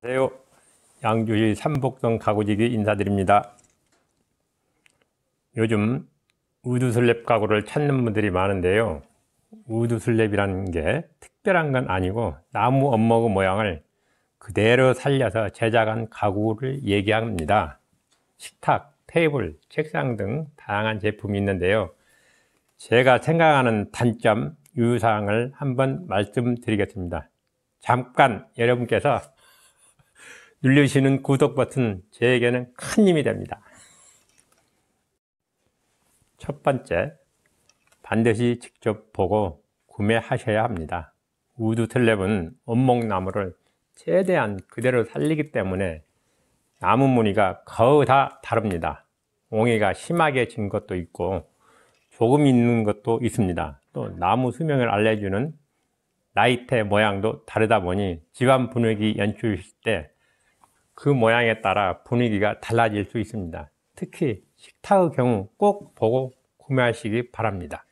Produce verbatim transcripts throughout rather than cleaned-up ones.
안녕하세요. 양주시 삼복동 가구지기 인사드립니다. 요즘 우드슬랩 가구를 찾는 분들이 많은데요. 우드슬랩이라는 게 특별한 건 아니고 나무 원목 모양을 그대로 살려서 제작한 가구를 얘기합니다. 식탁, 테이블, 책상 등 다양한 제품이 있는데요. 제가 생각하는 단점, 유효사항을 한번 말씀드리겠습니다. 잠깐 여러분께서 누르시는 구독 버튼 저에게는 큰 힘이 됩니다. 첫 번째, 반드시 직접 보고 구매하셔야 합니다. 우드슬랩은 원목나무를 최대한 그대로 살리기 때문에 나무 무늬가 거의 다 다릅니다. 옹이가 심하게 진 것도 있고 조금 있는 것도 있습니다. 또 나무 수명을 알려주는 나이테 모양도 다르다 보니 집안 분위기 연출하실 때 그 모양에 따라 분위기가 달라질 수 있습니다. 특히 식탁의 경우 꼭 보고 구매하시기 바랍니다.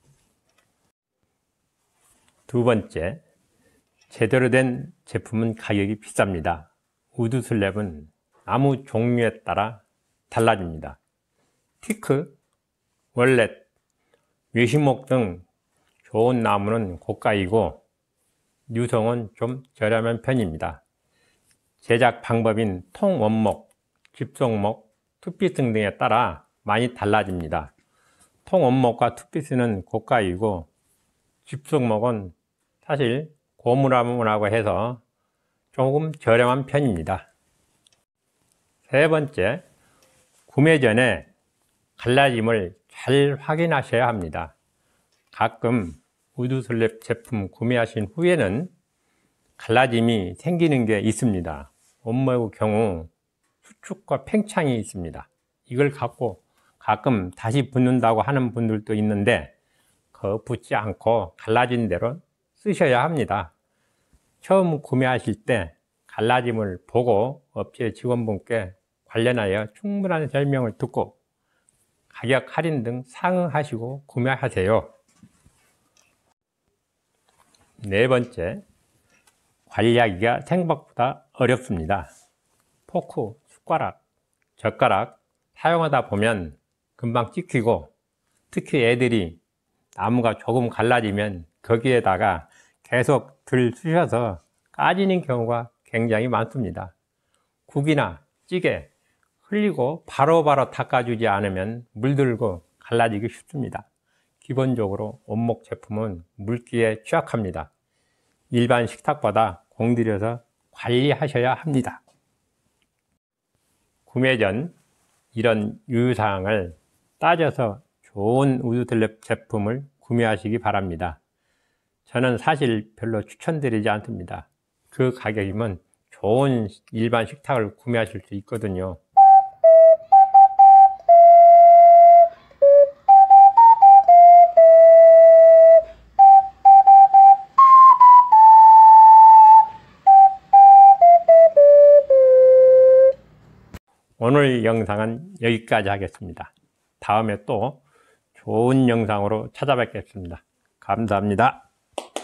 두 번째, 제대로 된 제품은 가격이 비쌉니다. 우드슬랩은 나무 종류에 따라 달라집니다. 티크, 월렛, 외시목 등 좋은 나무는 고가이고 유성은 좀 저렴한 편입니다. 제작 방법인 통원목, 집속목, 투피스 등에 따라 많이 달라집니다. 통원목과 투피스는 고가이고 집속목은 사실 고무나무라고 해서 조금 저렴한 편입니다. 세 번째, 구매 전에 갈라짐을 잘 확인하셔야 합니다. 가끔 우드슬랩 제품 구매하신 후에는 갈라짐이 생기는 게 있습니다. 원목의 경우 수축과 팽창이 있습니다. 이걸 갖고 가끔 다시 붙는다고 하는 분들도 있는데 그 붙지 않고 갈라진 대로 쓰셔야 합니다. 처음 구매하실 때 갈라짐을 보고 업체 직원분께 관련하여 충분한 설명을 듣고 가격 할인 등 상응하시고 구매하세요. 네 번째, 관리하기가 생각보다 어렵습니다. 포크, 숟가락, 젓가락 사용하다 보면 금방 찍히고 특히 애들이 나무가 조금 갈라지면 거기에다가 계속 들 쑤셔서 까지는 경우가 굉장히 많습니다. 국이나 찌개 흘리고 바로바로 닦아주지 않으면 물들고 갈라지기 쉽습니다. 기본적으로 원목 제품은 물기에 취약합니다. 일반 식탁보다 공들여서 관리하셔야 합니다. 구매 전 이런 유효사항을 따져서 좋은 우드슬랩 제품을 구매하시기 바랍니다. 저는 사실 별로 추천드리지 않습니다. 그 가격이면 좋은 일반 식탁을 구매하실 수 있거든요. 오늘 영상은 여기까지 하겠습니다. 다음에 또 좋은 영상으로 찾아뵙겠습니다. 감사합니다.